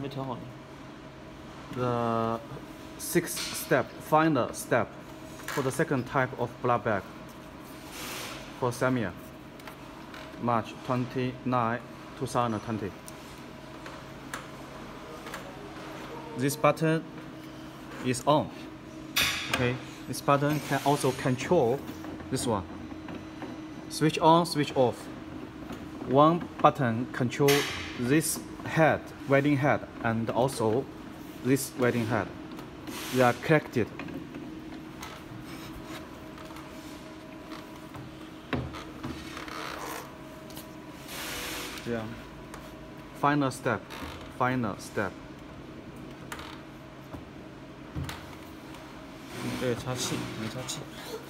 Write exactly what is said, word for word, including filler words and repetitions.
调好了。 The sixth step, final step, for the second type of blood bag for Samia, March twenty-ninth, two thousand twenty. This button is on. Okay, this button can also control this one. Switch on, switch off. One button control this head, welding head, and also this welding head. They are connected. Yeah. Final step. Final step. 这个插气，没插气。